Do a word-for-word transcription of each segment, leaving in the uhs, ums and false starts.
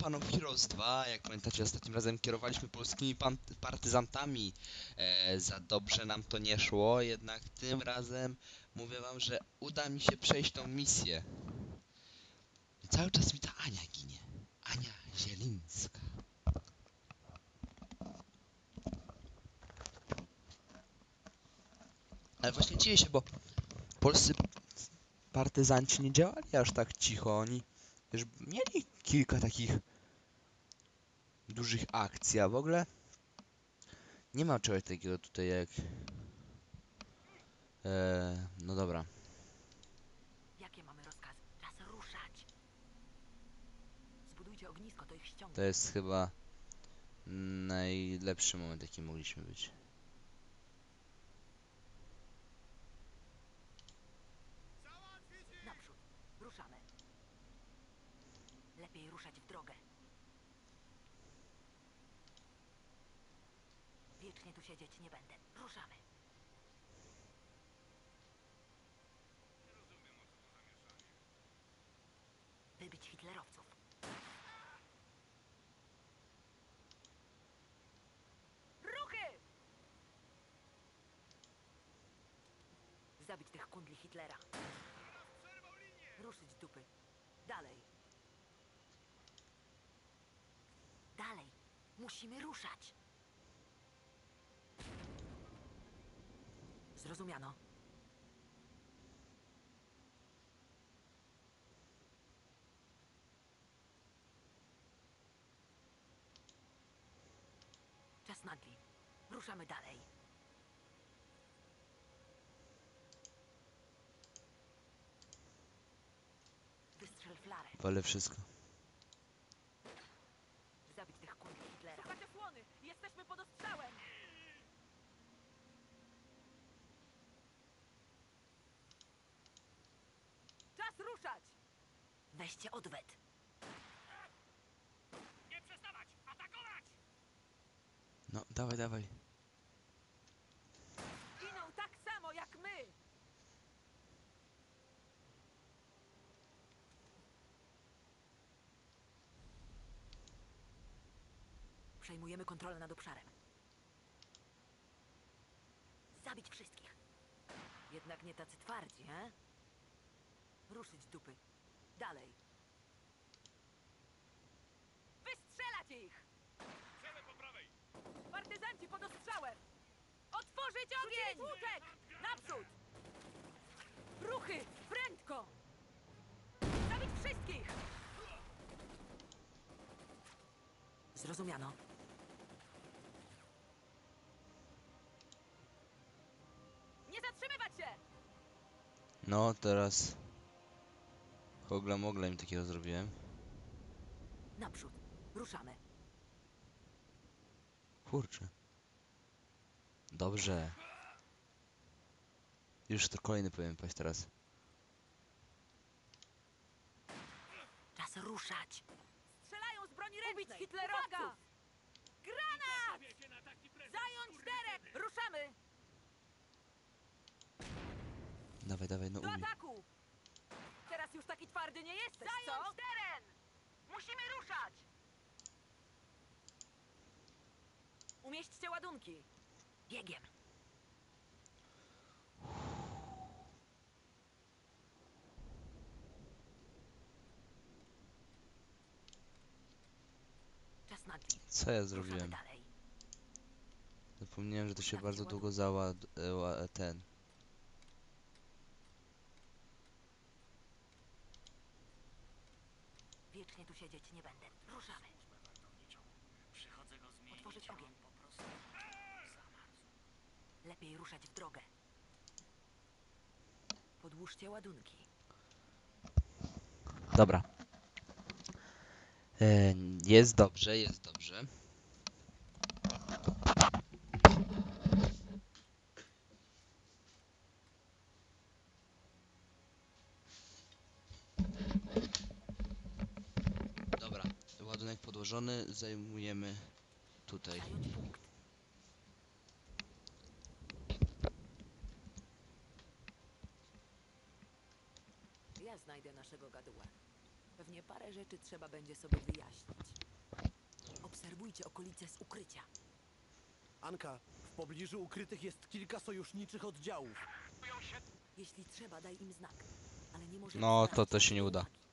Fan of Heroes dwa. Jak pamiętacie, ostatnim razem kierowaliśmy polskimi pan partyzantami. E, za dobrze nam to nie szło, jednak tym razem mówię wam, że uda mi się przejść tą misję. Cały czas mi ta Ania ginie. Ania Zielińska. Ale właśnie dzieje się, bo polscy partyzanci nie działali aż tak cicho. Oni już mieli kilka takich dużych akcji, a w ogóle nie ma czegoś takiego tutaj jak... Eee, no dobra. Jakie mamy rozkazy? Czas ruszać. Zbudujcie ognisko, to ich To ściągnie. jest chyba najlepszy moment, jaki mogliśmy być. Naprzód. Ruszamy. Lepiej ruszać w drogę. Wiecznie tu siedzieć nie będę. Ruszamy. Wybić hitlerowców. Ruchy! Zabić tych kundli Hitlera. Ruszyć dupy. Dalej. Dalej. Musimy ruszać. Zrozumiano. Czas nagli. Ruszamy dalej. Wystrzel flarę. Walę wszystko. Zabić tych kundli Hitlera. Szukacie słony! Jesteśmy pod ostrzałem! Czas ruszać! Weźcie odwet. Nie przestawać! Atakować! No, dawaj, dawaj. Giną tak samo jak my! Przejmujemy kontrolę nad obszarem. Zabić wszystkich. Jednak nie tacy twardzi, he? Ruszyć dupy. Dalej. Wystrzelać ich! Cele po prawej! Partyzanci pod ostrzałem! Otworzyć ogień! Łuczek! Naprzód! Ruchy! Prędko! Zabić wszystkich! Zrozumiano. Nie zatrzymywać się! No, teraz... Hogla mogla im takiego zrobiłem. Naprzód. Ruszamy. Kurczę. Dobrze. Już to kolejny powinien paść teraz. Czas ruszać. Strzelają z broni ręcznej. Ubić hitlerowców! Granat! Wiecie na taki prezent, Zająć teren! Ruszamy! Dawaj, dawaj, no Do ubij. ataku! Teraz już taki twardy nie jesteś, Zająć co? teren! Musimy ruszać! Umieśćcie ładunki. Biegiem. Czas nagli. Co ja Ruszamy zrobiłem? dalej. Zapomniałem, że to się Ustawcie bardzo długo ładunki. załad... e, ła- ten... Wiecznie tu siedzieć nie będę. Ruszamy. Przychodzę go zmienić. Otworzyć ogień. Po prostu zamarzł. Lepiej ruszać w drogę. Podłóżcie ładunki. Dobra. E, jest dobrze, jest dobrze. Dobra, ładunek podłożony, zajmujemy tutaj. Zająć punkt. Ja znajdę naszego gaduła. Pewnie parę rzeczy trzeba będzie sobie wyjaśnić. Obserwujcie okolice z ukrycia. Anka, w pobliżu ukrytych jest kilka sojuszniczych oddziałów. Jeśli trzeba, daj im znak. Ale nie możemy No, to zwracać to się na nie siebie uda. uwagi.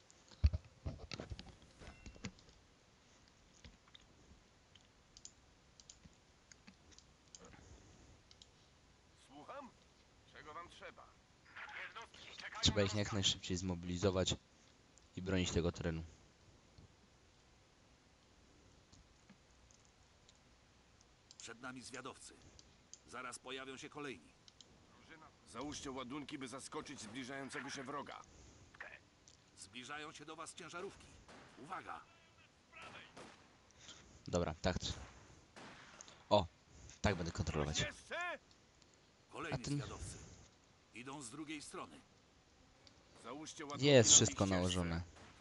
Słucham? Czego wam trzeba? Jednostki czekają Trzeba na ich jak rozkaz. najszybciej zmobilizować i bronić tego terenu. Przed nami zwiadowcy. Zaraz pojawią się kolejni. Drużyna. Załóżcie ładunki, by zaskoczyć zbliżającego się wroga. Zbliżają się do was ciężarówki. Uwaga! Dobra, tak. O, tak będę kontrolować. Jeszcze? Kolejni A ten- zwiadowcy. Idą z drugiej strony. Załóżcie ładunki Jest na tej wszystko ścieżce. nałożone.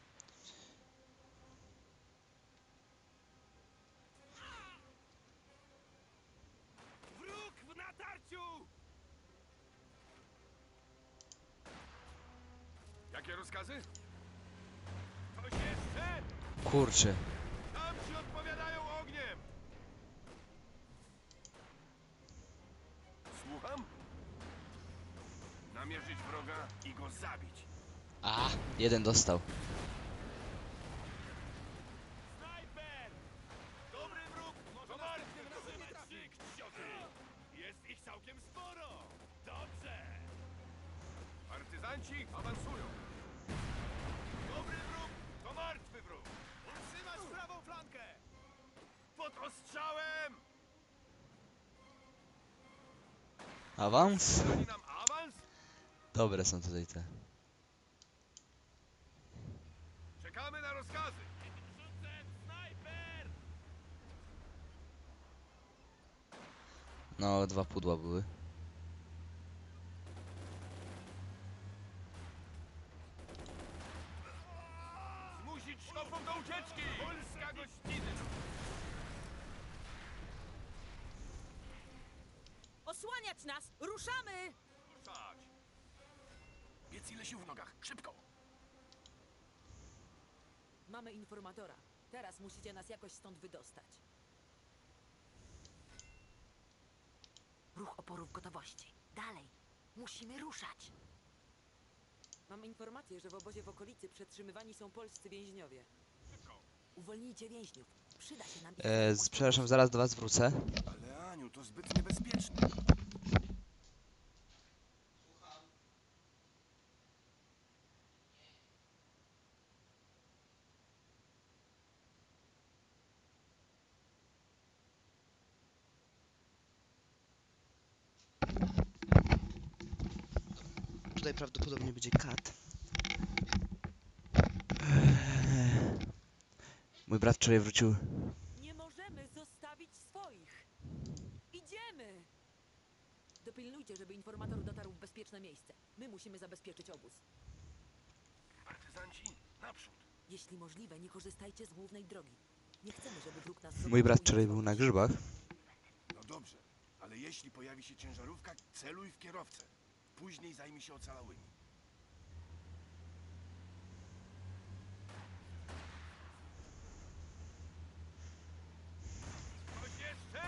Wróg w natarciu! Jakie rozkazy? Coś jeszcze? Kurczę. Tam ci odpowiadają ogniem! Słucham? Namierzyć wroga i go zabić. A, jeden dostał. Snajper! Dobry wróg! Może następnym razem nie trafi! Jest ich całkiem sporo! Dobrze! Partyzanci awansują! Dobry wróg to martwy wróg! Utrzymać prawą flankę! Pod ostrzałem! Awans? Dali nam awans? Dobre są tutaj te. Czekamy na rozkazy! Snajper! No, dwa pudła były. Zmusić szkopów do ucieczki! Polska gościny! Osłaniać nas! Ruszamy! Ruszać! Biec ile sił w nogach! Szybko! Mamy informatora. Teraz musicie nas jakoś stąd wydostać. Ruch oporu w gotowości. Dalej. Musimy ruszać. Mam informację, że w obozie w okolicy przetrzymywani są polscy więźniowie. Uwolnijcie więźniów. Przyda się nam ich E, znajomość przepraszam, zaraz do was wrócę. Ale Aniu, to zbyt niebezpieczne. Tutaj prawdopodobnie będzie kat. Mój brat wczoraj wrócił. Nie możemy zostawić swoich. Idziemy! Dopilnujcie, żeby informator dotarł w bezpieczne miejsce. My musimy zabezpieczyć obóz. Partyzanci, naprzód! Jeśli możliwe, nie korzystajcie z głównej drogi. Nie chcemy, żeby wróg nas Mój zobaczył brat i wczoraj był na grzybach. No dobrze, ale jeśli pojawi się ciężarówka, celuj w kierowcę. Później zajmij się ocalałymi. Coś jeszcze?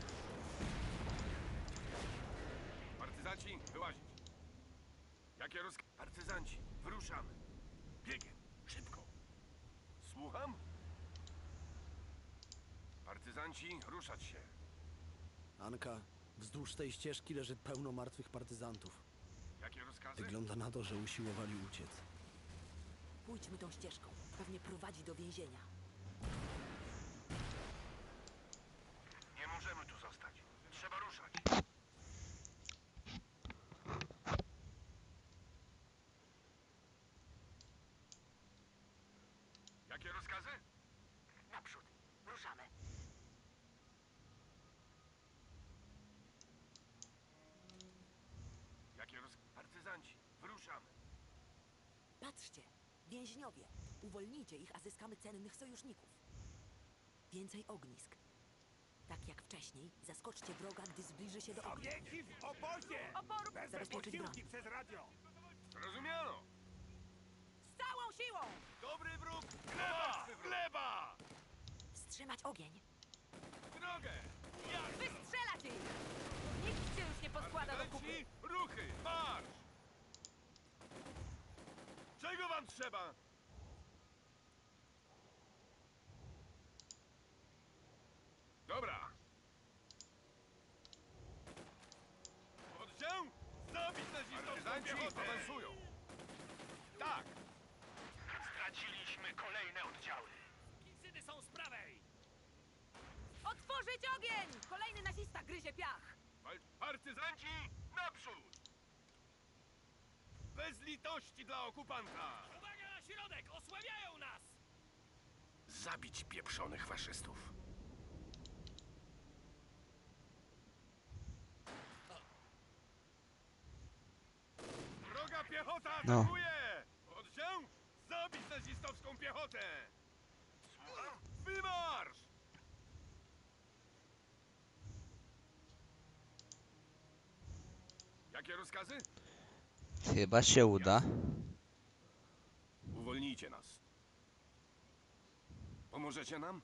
Partyzanci, wyłazić. Jakie rozkazy? Partyzanci, wyruszamy. Biegiem, szybko. Słucham? Partyzanci, ruszać się. Anka, wzdłuż tej ścieżki leży pełno martwych partyzantów. Jakie rozkazy? Wygląda na to, że usiłowali uciec. Pójdźmy tą ścieżką. Pewnie prowadzi do więzienia. Nie możemy tu zostać. Trzeba ruszać. Jakie rozkazy? Naprzód. Ruszamy. Jakie roz... Partyzanci, wyruszamy. Patrzcie. Więźniowie. Uwolnijcie ich, a zyskamy cennych sojuszników. Więcej ognisk. Tak jak wcześniej, zaskoczcie wroga, gdy zbliży się do ognia. Zabiegi w obozie! Zabezpieczyć broń. przez radio! Zrozumiano! Z całą siłą! Dobry wróg! Gleba! Gleba! Wstrzymać ogień! Drogę! Wystrzelać ich! Nikt się już nie poskłada do kupy! Partyzanci, ruchy! Marsz! Czego wam trzeba? Dobra. Oddział! Zabić nazistowską piechotę! Awansują! Tak! Straciliśmy kolejne oddziały. Kicydy są z prawej! Otworzyć ogień! Kolejny nazista gryzie piach! Wal- Partyzanci, naprzód! Bez litości dla okupanta! Uwaga na środek! Osłabiają nas! Zabić pieprzonych faszystów. Wroga piechota No. atakuje! Oddział, zabić nazistowską piechotę! Wymarsz! Jakie rozkazy? Chyba się uda. Uwolnijcie nas. Pomożecie nam?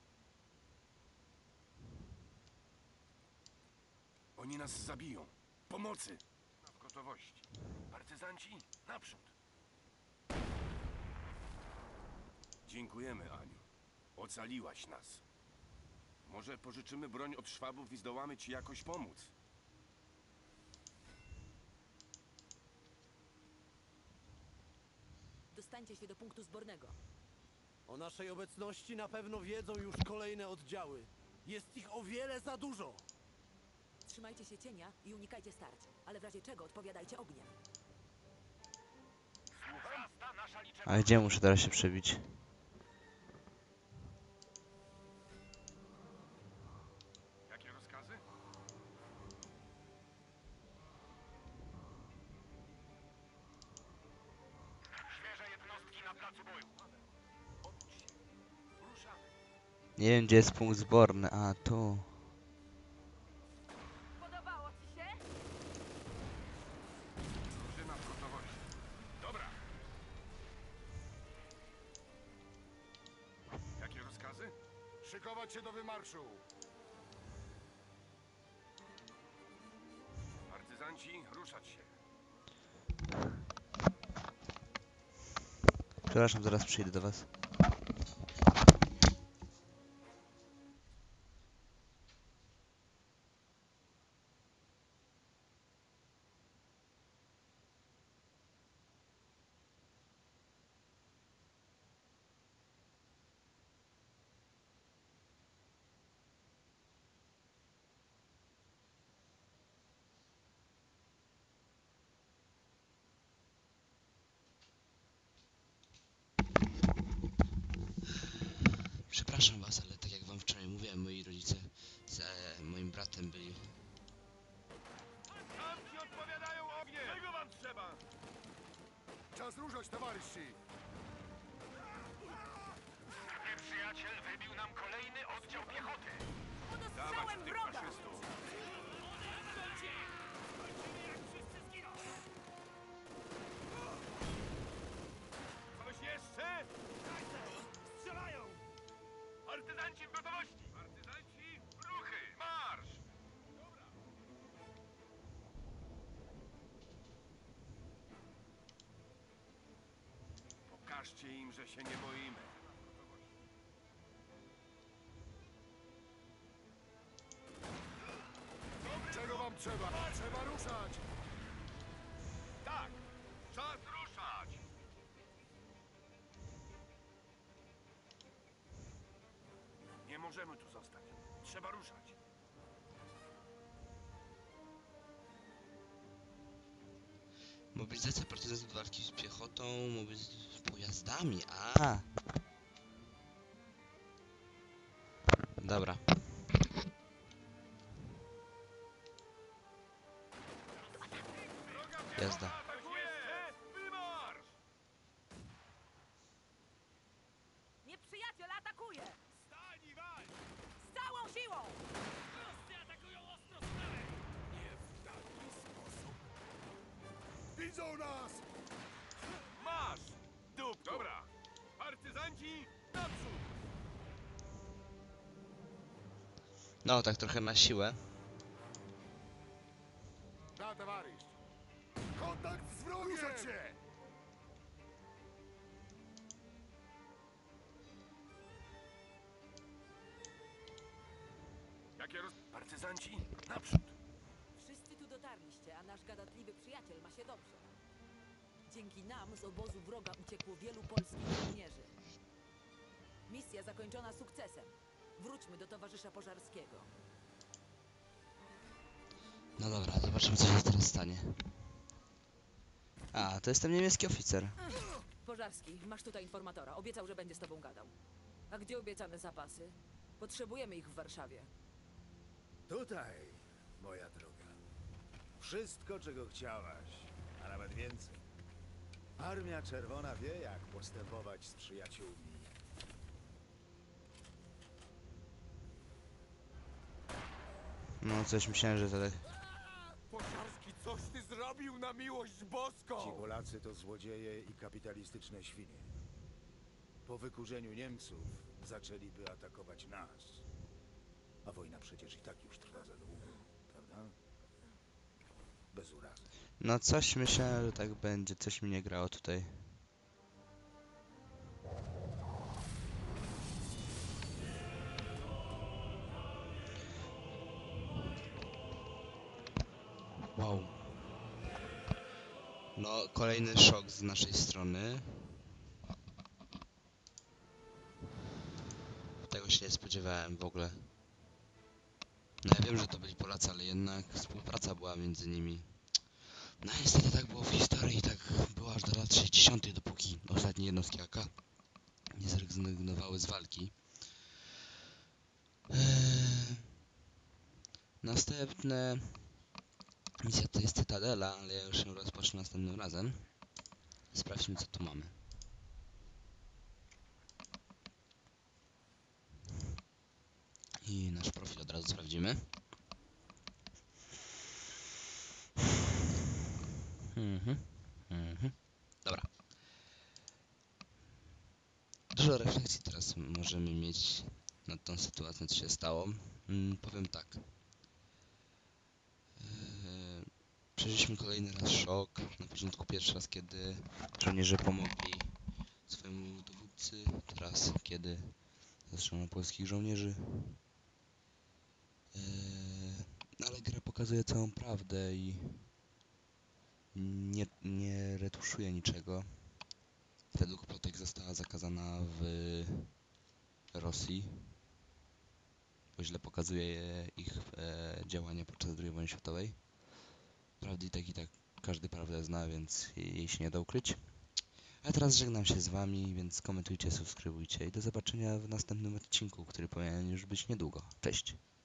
Oni nas zabiją. Pomocy! W gotowości. Partyzanci, naprzód. Dziękujemy, Aniu. Ocaliłaś nas. Może pożyczymy broń od Szwabów i zdołamy ci jakoś pomóc. Dostańcie się do punktu zbornego. O naszej obecności na pewno wiedzą już kolejne oddziały. Jest ich o wiele za dużo. Trzymajcie się cienia i unikajcie starć, ale w razie czego odpowiadajcie ogniem. Wzrasta nasza liczebność. A gdzie muszę teraz się przebić? Jakie rozkazy? Świeże jednostki na placu boju. Obudź się. Ruszamy. Nie wiem, gdzie jest punkt zborny. A, tu. Podobało ci się? Drużyna w gotowości. Dobra. Jakie rozkazy? Szykować się do wymarszu. Partyzanci, ruszać się. Przepraszam, zaraz przyjdę do was. Przepraszam was, ale tak jak wam wczoraj mówiłem, moi rodzice z e, moim bratem byli. Tam ci odpowiadają ognie! Czego wam trzeba? Czas ruszać, towarzyszy! Nieprzyjaciel wybił nam kolejny oddział piechoty. Dawać Podostrzałem tych wroga! faszystów! Coś jeszcze? Strzelają! Partyzanci w gotowości! Partyzanci, ruchy! Marsz! Dobra. Pokażcie im, że się nie boimy. Czego wam trzeba? Trzeba ruszać! Tak! Czas ruszać! Nie możemy tu zostać. Trzeba ruszać. Mobilizacja partyzantów do walki z piechotą, mobilizacja z pojazdami. A. Dobra. Jazda. Atakuje! Wymarsz! Nieprzyjaciel atakuje! Stań i walcz! Z całą siłą! Wszyscy atakują ostro z prawej! Nie w taki sposób. Widzą nas! Masz! Dup! Dobra, Partyzanci, naprzód! No, tak trochę na siłę. Da, towarzysz! Kontakt z wrogiem! Ruszać się! Jakie roz... Partyzanci, naprzód! Wszyscy tu dotarliście, a nasz gadatliwy przyjaciel ma się dobrze. Dzięki nam z obozu wroga uciekło wielu polskich żołnierzy. Misja zakończona sukcesem. Wróćmy do towarzysza Pożarskiego. No dobra, zobaczymy co się teraz stanie. A, to jest ten niemiecki oficer. Pożarski, masz tutaj informatora. Obiecał, że będzie z tobą gadał. A gdzie obiecane zapasy? Potrzebujemy ich w Warszawie. Tutaj, moja droga. Wszystko, czego chciałaś, a nawet więcej. Armia Czerwona wie, jak postępować z przyjaciółmi. No, coś myślałem, że to tak... Pożarski, coś ty zrobił na miłość boską! Ci Polacy to złodzieje i kapitalistyczne świnie. Po wykurzeniu Niemców zaczęliby atakować nas. A wojna przecież i tak już trwa za długo, prawda? Bez urazy. No, coś myślałem, że tak będzie. Coś mi nie grało tutaj. Wow. No, kolejny szok z naszej strony. Tego się nie spodziewałem w ogóle. No ja wiem, że to byli Polacy, ale jednak współpraca była między nimi. No niestety tak było w historii, tak było aż do lat sześćdziesiątych, dopóki ostatnie jednostki A K nie zrezygnowały z walki. Eee... Następne misja to jest Cytadela, ale ja już ją rozpocznę następnym razem. Sprawdźmy co tu mamy. I nasz profil od razu sprawdzimy. Mhm, mhm. Dobra. Dużo refleksji teraz możemy mieć nad tą sytuacją, co się stało. Hmm, powiem tak. Eee, przeżyliśmy kolejny raz szok. Na początku pierwszy raz, kiedy żołnierze pomogli swojemu dowódcy. Teraz, kiedy zastrzelono polskich żołnierzy. Eee, ale gra pokazuje całą prawdę i nie, nie retuszuje niczego. Według plotek została zakazana w Rosji, bo źle pokazuje ich e, działania podczas drugiej wojny światowej. Prawdy i tak i tak każdy prawdę zna, więc jej się nie da ukryć. A teraz żegnam się z wami, więc komentujcie, subskrybujcie i do zobaczenia w następnym odcinku, który powinien już być niedługo. Cześć!